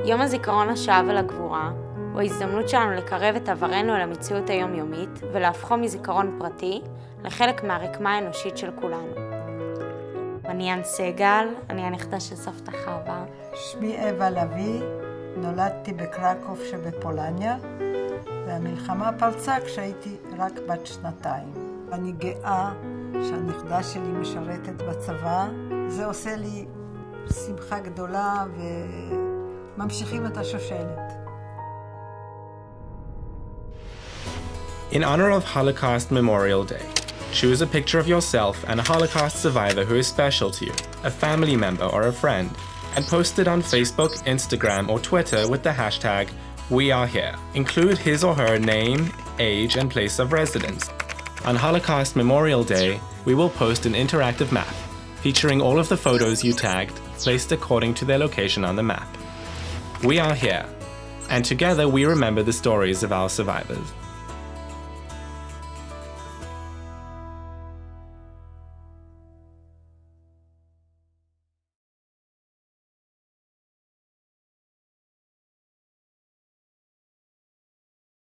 יום הזיכרון לשואה ולגבורה הוא ההזדמנות שלנו לקרב את עברנו אל המציאות היומיומית ולהפכו מזיכרון פרטי לחלק מהרקמה האנושית של כולנו. אני יאן סגל, אני הנכדה של סבתא חווה. שמי אווה לוי, נולדתי בקרקוב שבפולניה, והמלחמה פרצה כשהייתי רק בת 2. אני גאה שהנכדה שלי משרתת בצבא. זה עושה לי שמחה גדולה וממשיכים את השושלת. In honor of Holocaust Memorial Day, choose a picture of yourself and a Holocaust survivor who is special to you, a family member or a friend, and post it on Facebook, Instagram, or Twitter with the hashtag #WeAreHere. Include his or her name, age, and place of residence. On Holocaust Memorial Day, we will post an interactive map featuring all of the photos you tagged, placed according to their location on the map. We are here, and together we remember the stories of our survivors.